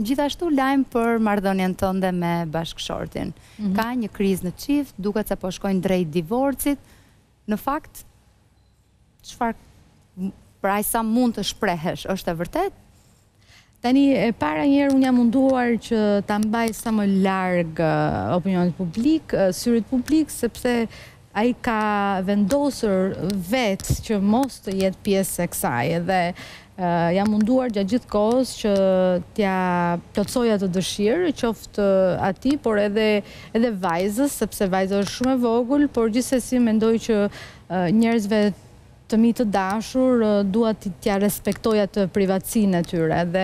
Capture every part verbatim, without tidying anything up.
Gjithashtu lajm për marrëdhënien tënde me bashkëshortin. Ka një krizë në çift, duket se po shkojnë drejt divorcit. Në fakt, çfarë pra sa mund të shprehesh, është e vërtet? Tani, e para njerë unë jam munduar që ta mbaj sa më larg opinionit publik, syrit publik, sepse ai ka vendosur vetë që mos të jetë pjesë e kësaj, edhe Uh, jam munduar gjatë gjithë kohës që t'ja plotësoja të dëshirë, qoftë ati, por edhe, edhe vajzës, sepse vajzë është shumë e vogël, por gjithsesi mendoj që uh, njerëzve të mi të dashur uh, dua t'ja respektoja të privatësinë e tyre. Dhe,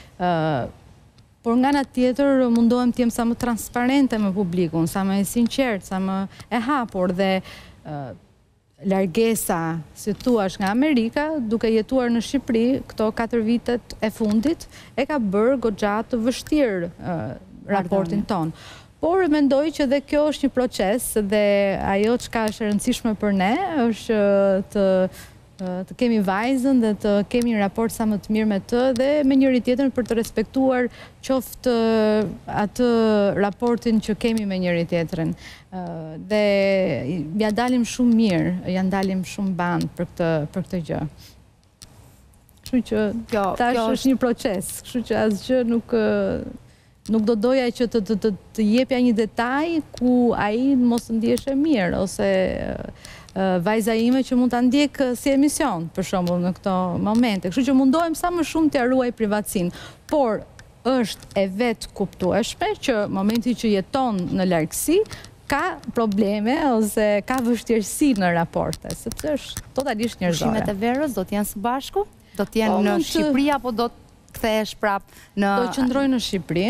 uh, por nga ana tjetër mundohem t'jem sa më transparente me publikun, sa më e sinqert, sa më e hapur dhe uh, largesa, si thuash, nga Amerika, duke jetuar në Shqipëri, këto katër vitet e fundit, e ka bërë goxha të vështirë uh, raportin ton. Por mendoj që dhe kjo është një proces dhe ajo çka është e rëndësishme për ne është të të kemi vajzën dhe të kemi një raport sa më të mirë me të dhe me njëri tjetrin për të respektuar qoftë atë raportin që kemi me njëri tjetrin. Dhe ja dalim shumë mirë, ja ndalim shumë band për këtë për këtë gjë. Kështu që tash është një proces, kështu që asgjë nuk nuk do doja që të të të jepja një detaj ku ai mos ndiheshe mirë ose vajza ime që mund ta ndjek si emision, për shembull, në këto momente. Kështu që mundohem sa më shumë t'ja ruaj privatësinë, por është e vetë kuptueshme që momenti që jeton në largësi ka probleme ose ka vështirësi në raporte, sepse është totalisht njerëzore. Pushimet e verës do t'jenë së bashku? Do t'jenë në Shqipëri apo do të kthehesh prap në... Do qëndroj në Shqipëri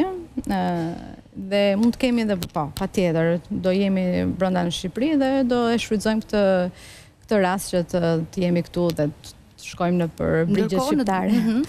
dhe mund të kemi edhe, po, pa tjetër, do jemi brenda në Shqipëri dhe do e shfrytëzojmë këtë, këtë rast që të, të jemi këtu dhe të shkojmë në për brigjet shqiptare.